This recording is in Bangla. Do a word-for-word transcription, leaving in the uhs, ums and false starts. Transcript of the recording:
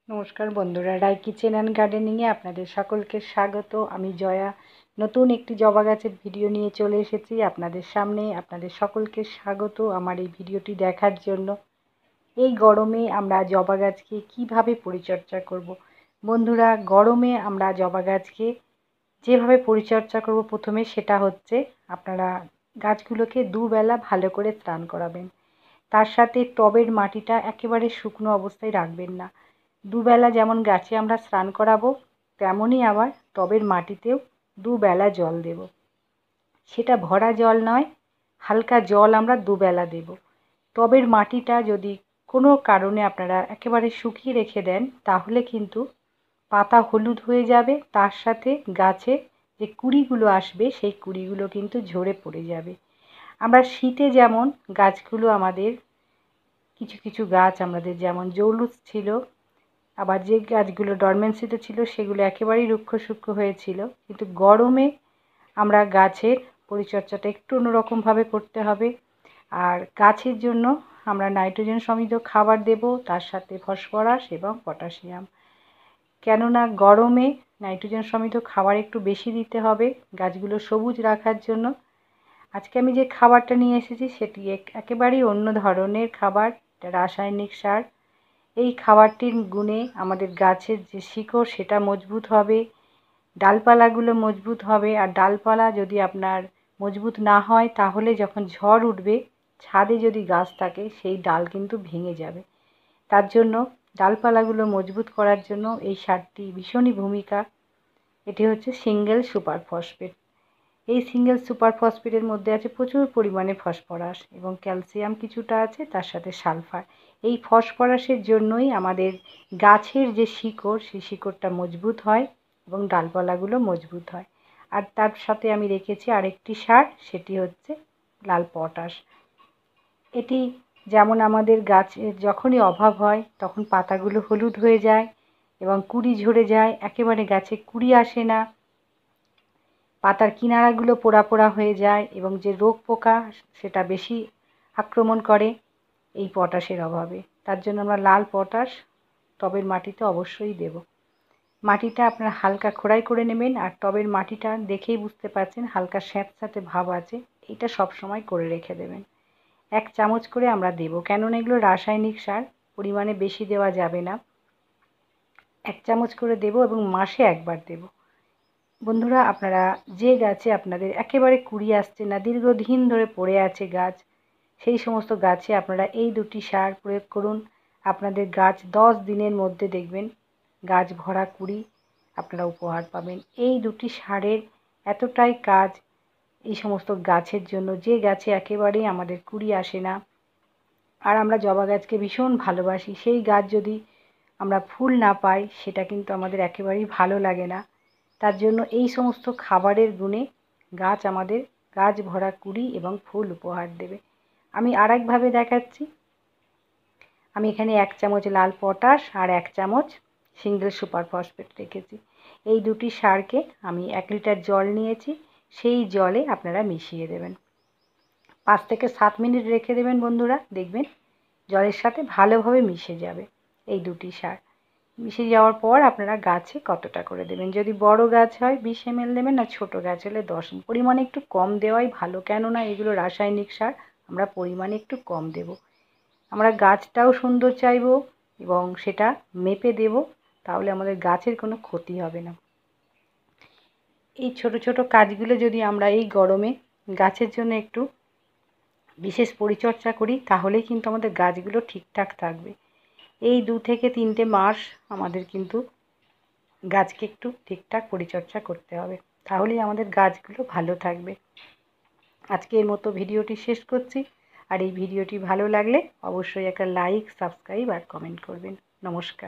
নমস্কার বন্ধুরা, রায় কিচেন অ্যান্ড গার্ডেনিংয়ে আপনাদের সকলকে স্বাগত। আমি জয়া নতুন একটি জবা গাছের ভিডিও নিয়ে চলে এসেছি আপনাদের সামনে। আপনাদের সকলকে স্বাগত আমার এই ভিডিওটি দেখার জন্য। এই গরমে আমরা জবা গাছকে কিভাবে পরিচর্যা করব। বন্ধুরা, গরমে আমরা জবা গাছকে যেভাবে পরিচর্যা করব প্রথমে সেটা হচ্ছে আপনারা গাছগুলোকে দুবেলা ভালো করে স্নান করাবেন। তার সাথে টবের মাটিটা একেবারে শুকনো অবস্থায় রাখবেন না। দুবেলা যেমন গাছে আমরা স্নান করাবো তেমনই আবার টবের মাটিতেও দুবেলা জল দেব। সেটা ভরা জল নয়, হালকা জল আমরা দুবেলা দেব। টবের মাটিটা যদি কোনো কারণে আপনারা একেবারে শুকিয়ে রেখে দেন তাহলে কিন্তু পাতা হলুদ হয়ে যাবে, তার সাথে গাছে যে কুঁড়িগুলো আসবে সেই কুঁড়িগুলো কিন্তু ঝরে পড়ে যাবে। আমরা শীতে যেমন গাছগুলো আমাদের কিছু কিছু গাছ আমাদের যেমন জৌলুস ছিল, আবার যে গাছগুলো ডরমেন্সিতে ছিল সেগুলো একেবারেই রুক্ষ সূক্ষ্ম হয়েছিল। কিন্তু গরমে আমরা গাছের পরিচর্যাটা একটু অন্যরকমভাবে করতে হবে। আর গাছের জন্য আমরা নাইট্রোজেন সমৃদ্ধ খাবার দেব, তার সাথে ফসফরাস এবং পটাশিয়াম। কেননা গরমে নাইট্রোজেন সমৃদ্ধ খাবার একটু বেশি দিতে হবে গাছগুলো সবুজ রাখার জন্য। আজকে আমি যে খাবারটা নিয়ে এসেছি সেটি একেবারেই অন্য ধরনের খাবার, এটা রাসায়নিক সার। এই খাবারটির গুণে আমাদের গাছের যে শিকড় সেটা মজবুত হবে, ডালপালাগুলো মজবুত হবে। আর ডালপালা যদি আপনার মজবুত না হয় তাহলে যখন ঝড় উঠবে ছাদে যদি গাছ থাকে সেই ডাল কিন্তু ভেঙে যাবে। তার জন্য ডালপালাগুলো মজবুত করার জন্য এই সারটি ভীষণই ভূমিকা। এটি হচ্ছে সিঙ্গেল সুপার ফসফেট। এই সিঙ্গেল সুপার ফসফেটের মধ্যে আছে প্রচুর পরিমাণে ফসফরাস এবং ক্যালসিয়াম কিছুটা আছে, তার সাথে সালফার। এই ফসফরাসের জন্যই আমাদের গাছের যে শিকড় সেই শিকড়টা মজবুত হয় এবং ডালপালাগুলো মজবুত হয়। আর তার সাথে আমি রেখেছি আরেকটি সার, সেটি হচ্ছে লাল পটাশ। এটি যেমন আমাদের গাছের যখনই অভাব হয় তখন পাতাগুলো হলুদ হয়ে যায় এবং কুঁড়ি ঝরে যায়, একেবারে গাছে কুঁড়ি আসে না, পাতার কিনারাগুলো পোড়া পোড়া হয়ে যায় এবং যে রোগ পোকা সেটা বেশি আক্রমণ করে এই পটাশের অভাবে। তার জন্য আমরা লাল পটাশ টবের মাটিতে অবশ্যই দেব। মাটিটা আপনারা হালকা খোঁড়াই করে নেবেন, আর টবের মাটিটা দেখেই বুঝতে পারছেন হালকা স্যাঁতস্যাঁতে ভাব আছে, এটা সবসময় করে রেখে দেবেন। এক চামচ করে আমরা দেব, কেননা এগুলো রাসায়নিক সার, পরিমাণে বেশি দেওয়া যাবে না। এক চামচ করে দেব এবং মাসে একবার দেব। বন্ধুরা, আপনারা যে গাছে আপনাদের একেবারে কুঁড়ি আসছে না, দীর্ঘদিন ধরে পড়ে আছে গাছ, সেই সমস্ত গাছে আপনারা এই দুটি সার প্রয়োগ করুন। আপনাদের গাছ দশ দিনের মধ্যে দেখবেন গাছ ভরা কুঁড়ি আপনারা উপহার পাবেন। এই দুটি সারের এতটাই কাজ এই সমস্ত গাছের জন্য যে গাছে একেবারেই আমাদের কুঁড়ি আসে না। আর আমরা জবা গাছকে ভীষণ ভালোবাসি, সেই গাছ যদি আমরা ফুল না পাই সেটা কিন্তু আমাদের একেবারেই ভালো লাগে না। তার জন্য এই সমস্ত খাবারের গুণে গাছ আমাদের গাছ ভরা কুঁড়ি এবং ফুল উপহার দেবে। আমি আর একভাবে দেখাচ্ছি। আমি এখানে এক চামচ লাল পটাশ আর এক চামচ সিঙ্গেল সুপার ফসফেট রেখেছি। এই দুটি সারকে আমি এক লিটার জল নিয়েছি, সেই জলে আপনারা মিশিয়ে দেবেন। পাঁচ থেকে সাত মিনিট রেখে দেবেন বন্ধুরা, দেখবেন জলের সাথে ভালোভাবে মিশে যাবে এই দুটি সার। মিশে যাওয়ার পর আপনারা গাছে কতটা করে দেবেন, যদি বড় গাছ হয় বিশ এম এল দেবেন, আর ছোটো গাছ হলে দশ এম এল। পরিমাণে একটু কম দেওয়াই ভালো, কেননা এগুলো রাসায়নিক সার, আমরা পরিমাণে একটু কম দেব। আমরা গাছটাও সুন্দর চাইবো এবং সেটা মেপে দেব, তাহলে আমাদের গাছের কোনো ক্ষতি হবে না। এই ছোট ছোট কাজগুলো যদি আমরা এই গরমে গাছের জন্য একটু বিশেষ পরিচর্যা করি তাহলেই কিন্তু আমাদের গাছগুলো ঠিকঠাক থাকবে। এই দু থেকে তিনটে মাস আমাদের কিন্তু গাছকে একটু ঠিকঠাক পরিচর্যা করতে হবে, তাহলেই আমাদের গাছগুলো ভালো থাকবে। আজকের মতো ভিডিওটি শেষ করছি। আর এই ভিডিওটি ভালো লাগলে অবশ্যই একটা লাইক, সাবস্ক্রাইব আর কমেন্ট করবেন। নমস্কার।